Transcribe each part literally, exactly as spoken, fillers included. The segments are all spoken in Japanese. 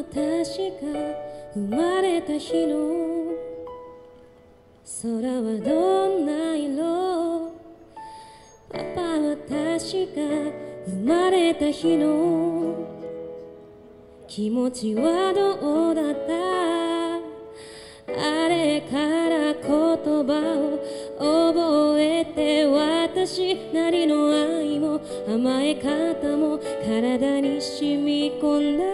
私が生まれた日の空はどんな色？パパ、私が生まれた日の気持ちはどうだった？あれから言葉を覚えて、私なりの愛も甘え方も体に染み込んだ。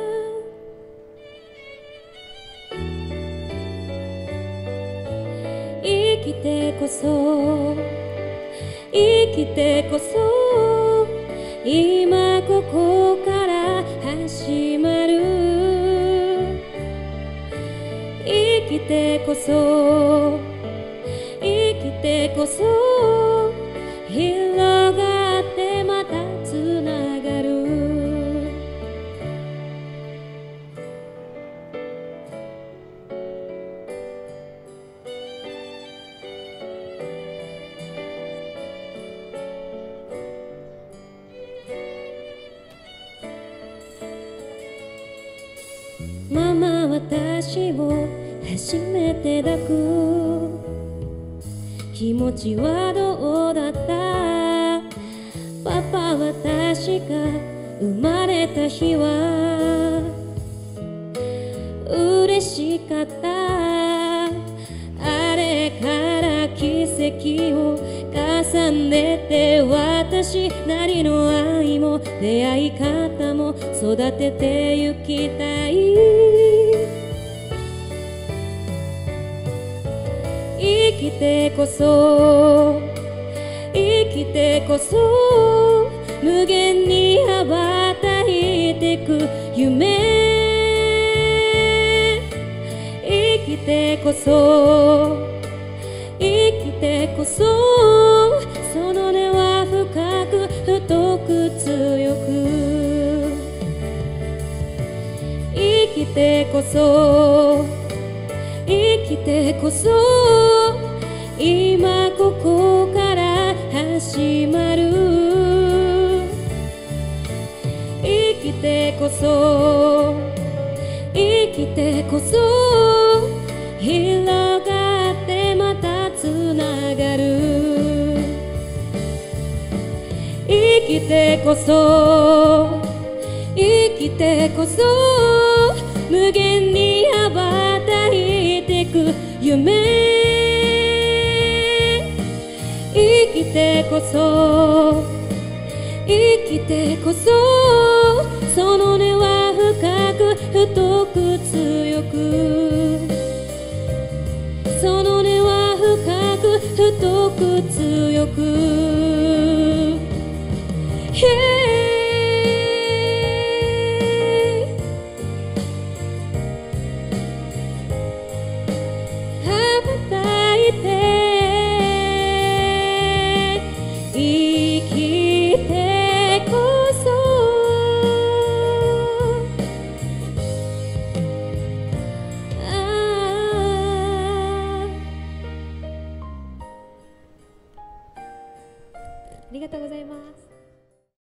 生きてこそ生きてこそ今ここから始まる。生きてこそ生きてこそ広がってまたつながる。ママ、私を初めて抱く気持ちはどうだった？パパ、私が生まれた日は嬉しかった。あれから奇跡を重ねて、私なりの愛も出会い方も育ててゆきたい。生きてこそ生きてこそ無限に羽ばたいてく夢。生きてこそ生きてこそその根は深く太く強く。生きてこそ生きてこそ今ここから始まる。生きてこそ生きてこそ広がってまたつながる。生きてこそ生きてこそ無限に羽ばたいてく夢。生きてこそ生きてこそその根は深く太く強く。その根は深く太く強く、yeah